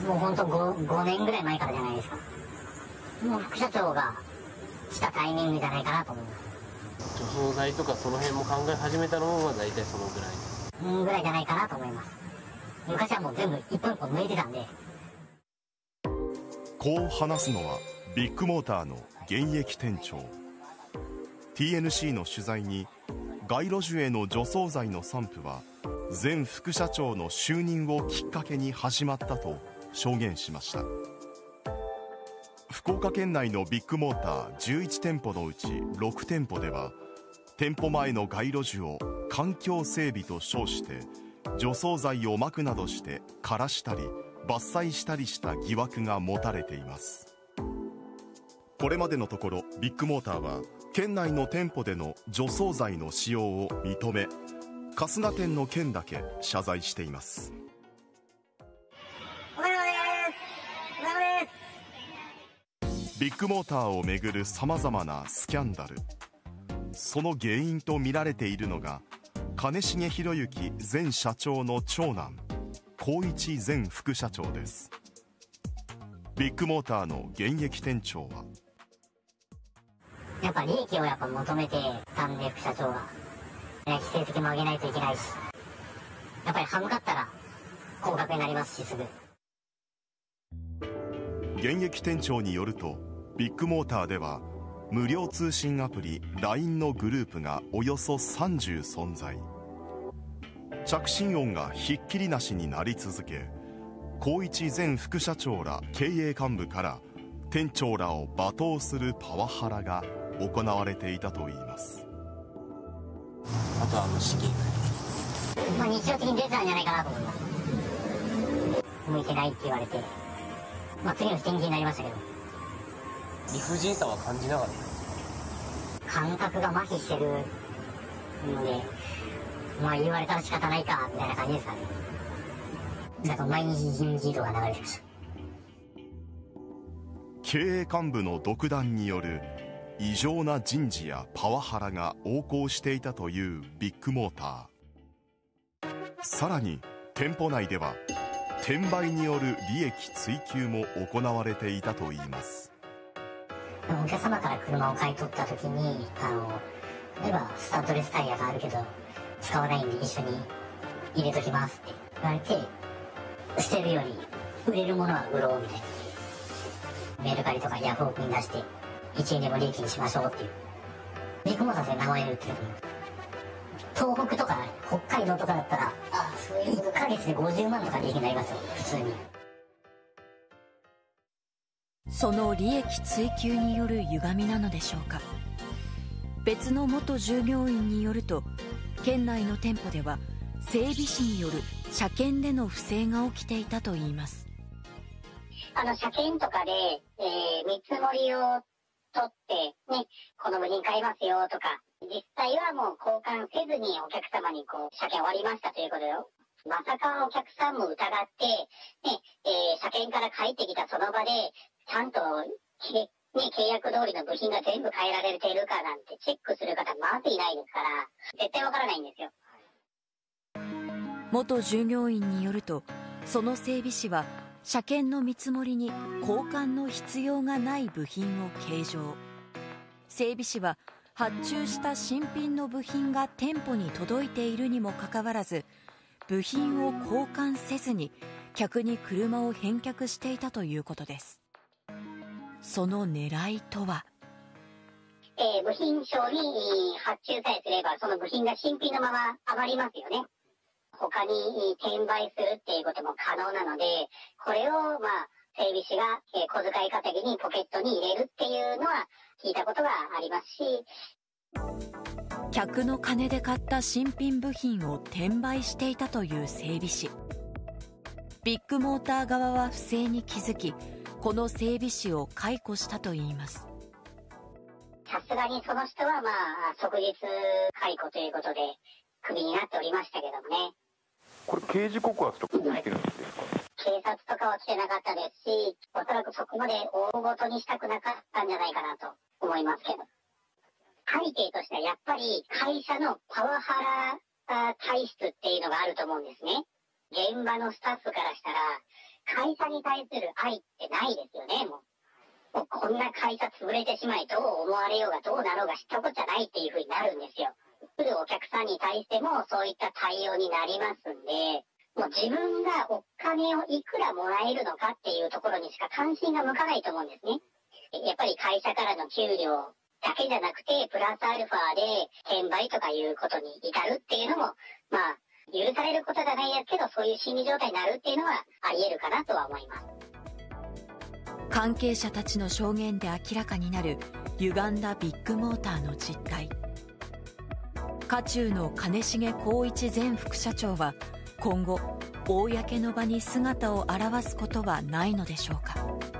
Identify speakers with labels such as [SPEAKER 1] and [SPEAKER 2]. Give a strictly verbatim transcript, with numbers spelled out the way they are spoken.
[SPEAKER 1] もうほんと 5, 5年ぐらい前からじゃないですか。もう副社長がしたタイミングじゃないかなと思います。
[SPEAKER 2] 除草剤とかその辺も考え始めたのは大体そのぐらい
[SPEAKER 1] うんぐらいじゃないかなと思います。昔はもう全部一本一本抜いてたんで。
[SPEAKER 3] こう話すのはビッグモーターの現役店長。 ティーエヌシー の取材に街路樹への除草剤の散布は前副社長の就任をきっかけに始まったと証言しました。福岡県内のビッグモーターじゅういち店舗のうちろく店舗では店舗前の街路樹を環境整備と称して除草剤をまくなどして枯らしたり伐採したりした疑惑が持たれています。これまでのところビッグモーターは県内の店舗での除草剤の使用を認め、春日店の件だけ謝罪しています。
[SPEAKER 1] お疲れ様です。お疲れ様です。
[SPEAKER 3] ビッグモーターをめぐるさまざまなスキャンダル、その原因とみられているのが兼重宏行前社長の長男宏一前副社長です。ビッグモーターの現役店長は
[SPEAKER 1] やっぱ利益をやっぱ求めてたんで、副社長が成績も上げないといけないし、やっぱり歯向かったら高額になりますし、すぐ。
[SPEAKER 3] 現役店長によるとビッグモーターでは無料通信アプリ ライン のグループがおよそさんじゅう存在。着信音がひっきりなしになり続け、宏一前副社長ら経営幹部から店長らを罵倒するパワハラが行われていたといいます。
[SPEAKER 2] あとはあの資金
[SPEAKER 1] まあ日常的に出てたんじゃないかなと思います。向いてないって言われて、まあ次の日転勤になりましたけど、
[SPEAKER 2] 理不尽さは感じなかった。
[SPEAKER 1] 感覚が麻痺してるので、まあ言われたら仕方ないかみたいな感じですかね。なんか毎日人事とか流れてました。
[SPEAKER 3] 経営幹部の独断による異常な人事やパワハラが横行していたというビッグモーター。さらに店舗内では転売による利益追求も行われていたといいます。
[SPEAKER 1] お客様から車を買い取った時に、あの例えばスタッドレスタイヤがあるけど使わないんで一緒に入れときますって言われて、捨てるより売れるものは売ろうみたいな、メルカリとかヤフオクに出していちえんでも利益にしましょうっていう。ビッグモーターで名前で売ってると思う。東北とか北海道とかだったらいっかげつでごじゅうまんとか利益になりますよ、普通に。
[SPEAKER 4] その利益追求による歪みなのでしょうか。別の元従業員によると、県内の店舗では整備士による車検での不正が起きていたといいます。
[SPEAKER 1] あの車検とかで、えー、見積もりを取ってね、この部品買いますよとか、実際はもう交換せずにお客様にこう車検終わりましたということよ。まさかお客さんも疑って、ねえー、車検から帰ってきたその場でちゃんと、ね、契約通りの部品が全部変えられているかなんてチェックする方まずいないですから、絶対わからないんですよ。
[SPEAKER 4] 元従業員によると、その整備士は車検の見積もりに交換の必要がない部品を計上。整備士は発注した新品の部品が店舗に届いているにもかかわらず、部品を交換せずに客に車を返却していたということです。その狙いとは、
[SPEAKER 1] えー、部品商に発注さえすればその部品が新品のまま余りますよね。他に転売するっていうことも可能なので、これをまあ整備士が小遣い稼ぎにポケットに入れるっていうのは聞いたことがありますし、
[SPEAKER 4] 客の金で買った新品部品を転売していたという整備士。ビッグモーター側は不正に気づき、この整備士を解雇したといいます。
[SPEAKER 1] さすがにその人はまあ即日解雇ということでクビになっておりましたけどもね。
[SPEAKER 5] これ刑事告発とかできるんですか？
[SPEAKER 1] 警察とかは来てなかったですし、おそらくそこまで大ごとにしたくなかったんじゃないかなと思いますけど、背景としてはやっぱり会社のパワハラ体質っていうのがあると思うんですね。現場のスタッフからしたら
[SPEAKER 6] 会社に対する愛ってないですよね。もう、もうこんな会社潰れてしまい、どう思われようがどうなろうが知ったことじゃないっていう風になるんですよ。来るお客さんに対してもそういった対応になりますんで、もう自分がお金をいくらもらえるのかっていうところにしか関心が向かないと思うんですね。やっぱり会社からの給料だけじゃなくて、プラスアルファで転売とかいうことに至るっていうのも、まあ、許されることじゃないですけど、そういう心理状態になるっていうのはあり得るかなとは思います。
[SPEAKER 4] 関係者たちの証言で明らかになる歪んだビッグモーターの実態。渦中の兼重宏一前副社長は今後公の場に姿を現すことはないのでしょうか。